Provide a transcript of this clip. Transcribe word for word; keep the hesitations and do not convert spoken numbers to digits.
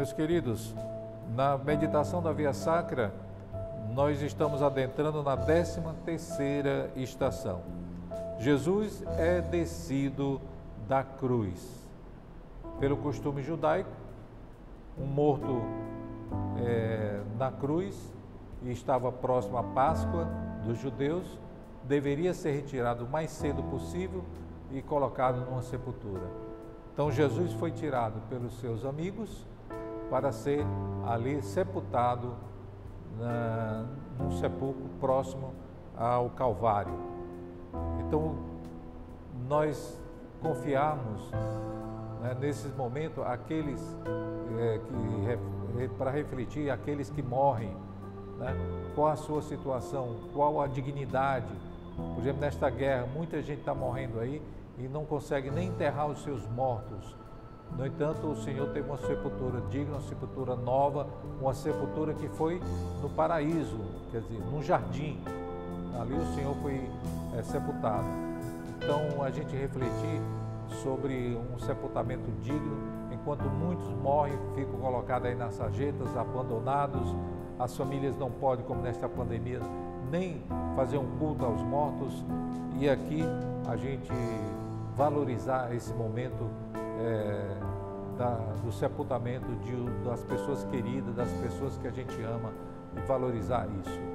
Meus queridos, na meditação da Via Sacra, nós estamos adentrando na décima terceira estação. Jesus é descido da cruz. Pelo costume judaico, um morto é, na cruz e estava próximo à Páscoa dos judeus, deveria ser retirado o mais cedo possível e colocado numa sepultura. Então Jesus foi tirado pelos seus amigos para ser ali sepultado na, num sepulcro próximo ao Calvário. Então nós confiamos, né, nesses momentos aqueles é, que para refletir aqueles que morrem, né, qual a sua situação, qual a dignidade. Por exemplo, nesta guerra muita gente está morrendo aí e não consegue nem enterrar os seus mortos. No entanto, o Senhor teve uma sepultura digna, uma sepultura nova, uma sepultura que foi no paraíso, quer dizer, num jardim. Ali o Senhor foi é, sepultado. Então, a gente refletir sobre um sepultamento digno, enquanto muitos morrem, ficam colocados aí nas sarjetas, abandonados, as famílias não podem, como nesta pandemia, nem fazer um culto aos mortos, e aqui a gente valorizar esse momento É, da, do sepultamento de, das pessoas queridas, das pessoas que a gente ama, e valorizar isso.